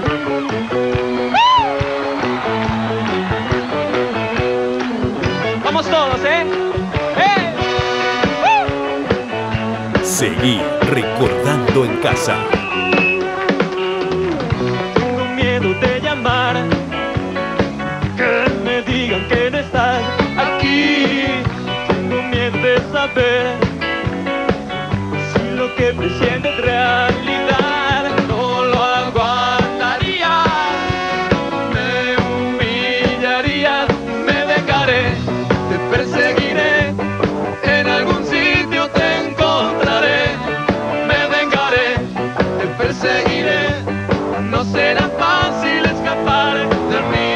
Vamos todos, ¿eh? Seguí recordando en casa. Tengo miedo de llamar, que me digan que no estás aquí. Tengo miedo de saber si lo que presiento es realidad. No lo aguantaría, me humillaría, me vengaré, te perseguiré, en algún sitio te encontraré. Me vengaré, te perseguiré, no será fácil escapar de mí.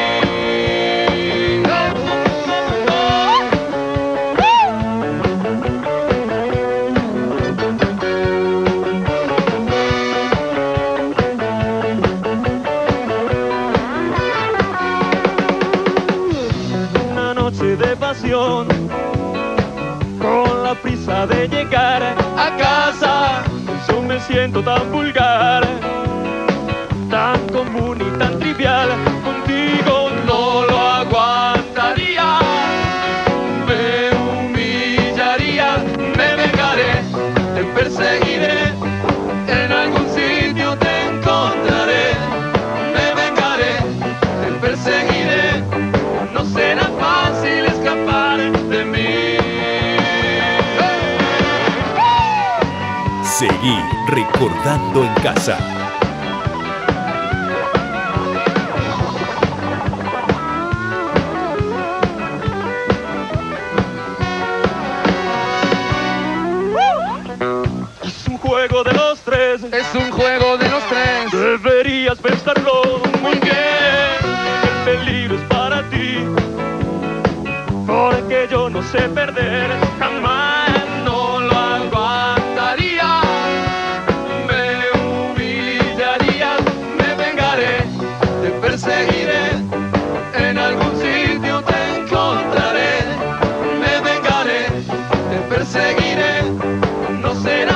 Una noche de pasión, con la prisa de llegar a casa, yo me siento tan vulgar, tan común y tan trivial. Contigo no lo aguantaría, me humillaría, me vengaré, te perseguiré, en algún sitio te encontraré. Me vengaré, te perseguiré, no será fácil escapar de mí. Seguí recordando en casa. Es un juego de los tres, Es un juego de los tres. deberías pensarlo muy bien. El peligro es para ti, porque yo no sé perder jamás. No lo aguantaría, me humillaría, me vengaré, te perseguiré, en algún sitio te encontraré. Me vengaré, te perseguiré, no será